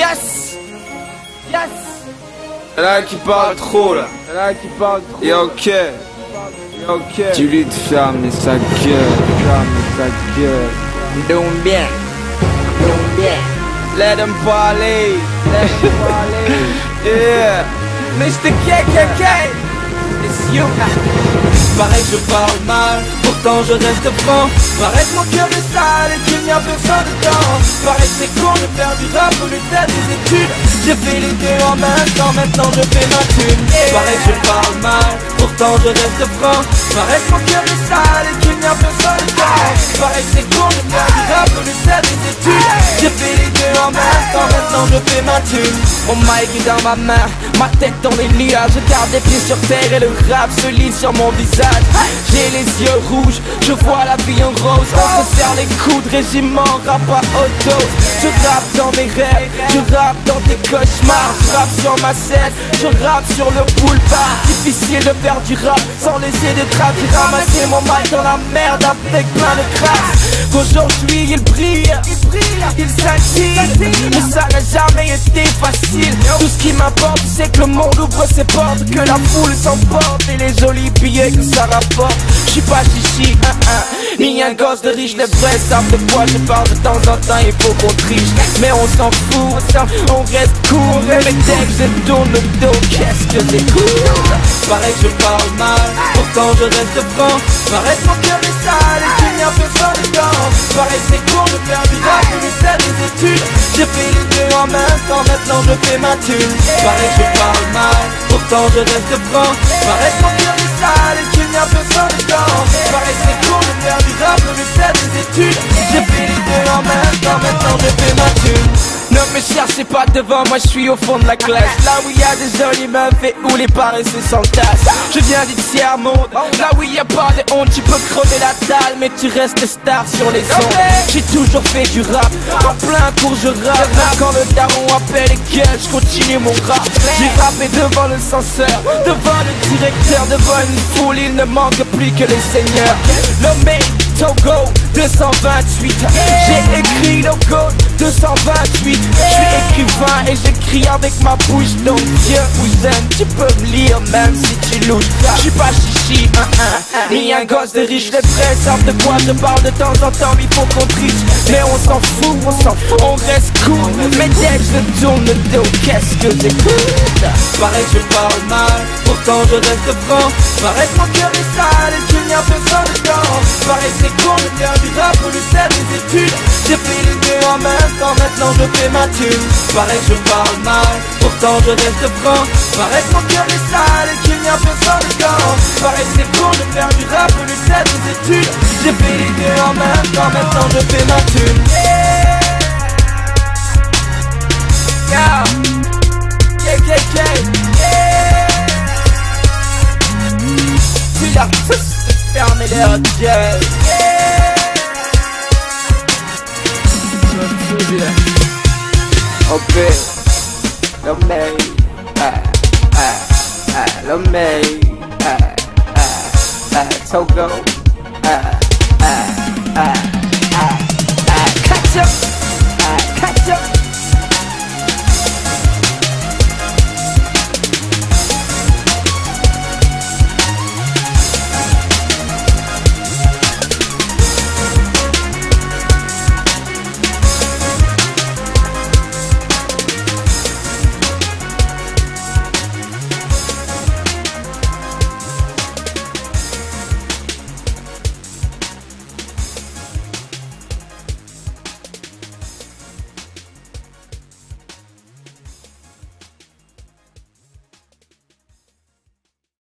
Yes! Yes! Y'en a qui parle trop là. Y'en a qui parle trop. Et ok. Ok. Tu lui te fermes sa gueule. Ferme sa gueule. Donc bien. Donc bien. Let them parler. Let them parler. Yeah. Mr. KKK. It's you. Parait que je parle mal, pourtant je reste franc. Parait que mon cœur est sale et qu'il n'y a personne dedans. Parait que c'est con de faire du rap au lieu de faire des études. J'ai fait les deux en même temps, maintenant je fais ma thune. Parait que je parle mal, pourtant je reste franc. Parait que mon cœur est sale et qu'il n'y a personne dedans. Parait que c'est con de faire du rap au lieu de faire des études. J'ai fait les deux en même temps, maintenant je fais ma thune. Mon mic est dans ma main, ma tête dans les nuages. Je garde les pieds sur terre et le rap se lit sur mon visage. J'ai les yeux rouges, je vois la vie en rose. On se serre les coudes, régiment, rap à auto. Je rappe dans mes rêves, je rappe dans tes cauchemars. Je rappe sur ma scène, je rappe sur le boulevard. Difficile de faire du rap sans laisser de traces. J'ai ramassé mon mic dans la merde avec plein de crasse. Aujourd'hui il brille, il scintille, mais ça n'a jamais été facile. Tout ce qui m'importe c'est que le monde ouvre ses portes, que la foule s'emporte et les jolis billets que ça rapporte. J'suis pas chichi, ni un gosse de riche. Les vrais savent de quoi je parle de temps en temps, il faut qu'on triche. Mais on s'en fout, on reste cool. Mais dès que je tourne le dos, qu'est-ce que c'est cool. Parait que je parle mal, pourtant je reste franc. Parait que mon cœur est sale et qu'il n'y a personne dedans. Parait que c'est con de faire du rap ou de faire des études. J'ai fait les deux en même temps, maintenant je fais ma thune. Parait que je parle mal, pourtant je reste franc. Parait que mon cœur est sale et qu'il n'y a personne dedans. Parait que c'est con de faire du rap ou de faire des études. J'ai fait les deux en même temps, maintenant je fais ma thune. Ne me cherchez pas devant, moi je suis au fond de la classe. Là où il y a des jolies meufs et où les paresseux s'entassent. Je viens du tiers-monde, là où il n'y a pas de honte. Tu peux crever la dalle mais tu restes star sur les ondes. J'ai toujours fait du rap, en plein cours je rappe. Quand le daron appelle et gueule, je continue mon rap. J'ai rappé devant le censeur, devant le directeur, devant une foule, il ne manque plus que les seigneurs. Nommé Togo 228, j'ai écrit logo 228. Je suis écrivain et j'écris avec ma bouche. Donc Dieu vous aime, tu peux me lire même si tu louches. Je suis pas chichi, ni un gosse de riche. Les vrais savent de quoi je parle de temps en temps, il faut qu'on triche. Mais on s'en fout, on reste cool. Mais dès que je tourne le dos, qu'est-ce que j'écoute. Parait que je parle mal, pourtant je reste franc. Parait que mon cœur est sale et qu'il n'y a personne dedans. Parait que c'est con de faire du rap ou de faire des études. J'ai fait les deux en même temps, maintenant je fais ma thune. Parait que je parle mal, pourtant je reste franc. Parait que mon cœur est sale et qu'il n'y a personne dedans. Parait que c'est con de faire du rap ou de faire des études. J'ai fait les deux en même temps, maintenant je fais ma thune. Yeah, KKK. Tu l'as tous fermé leur gueule. Ok, Togo,